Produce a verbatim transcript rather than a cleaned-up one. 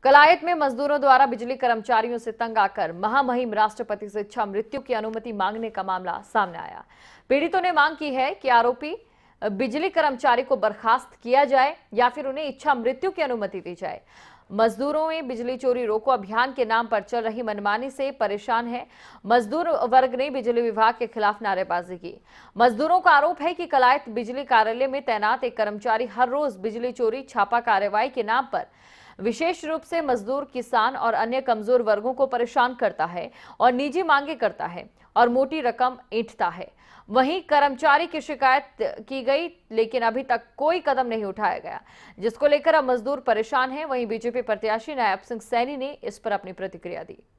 कलायत में मजदूरों द्वारा बिजली कर्मचारियों से तंग आकर महामहिम राष्ट्रपति से इच्छा मृत्यु की अनुमति मांगने का मामला सामने आया। पीड़ितों ने मांग की है कि आरोपी बिजली कर्मचारी को बर्खास्त किया जाए या फिर उन्हें इच्छा मृत्यु की अनुमति दी जाए। मजदूरों में बिजली चोरी रोको अभियान के नाम पर चल रही मनमानी से परेशान है। मजदूर वर्ग ने बिजली विभाग के खिलाफ नारेबाजी की। मजदूरों का आरोप है कि कलायत बिजली कार्यालय में तैनात एक कर्मचारी हर रोज बिजली चोरी छापा कार्रवाई के नाम पर विशेष रूप से मजदूर, किसान और अन्य कमजोर वर्गों को परेशान करता है और निजी मांगे करता है और मोटी रकम ऐंठता है। वहीं कर्मचारी की शिकायत की गई, लेकिन अभी तक कोई कदम नहीं उठाया गया, जिसको लेकर अब मजदूर परेशान हैं। वहीं बीजेपी प्रत्याशी नायब सिंह सैनी ने इस पर अपनी प्रतिक्रिया दी।